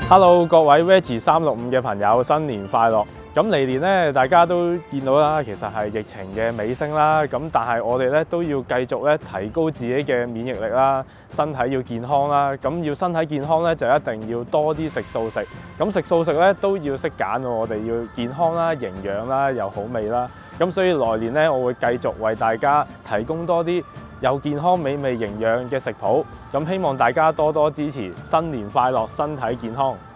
Hello， 各位 Veggie 365嘅朋友，新年快樂！咁嚟年咧，大家都見到啦，其實係疫情嘅尾聲啦。咁但係我哋咧都要繼續咧提高自己嘅免疫力啦，身體要健康啦。咁要身體健康咧，就一定要多啲食素食。咁食素食咧都要識揀喎，我哋要健康啦、營養啦、又好味啦。咁所以來年咧，我會繼續為大家提供多啲有健康、美味、營養嘅食譜。咁希望大家多多支持，新年快樂，身體健康！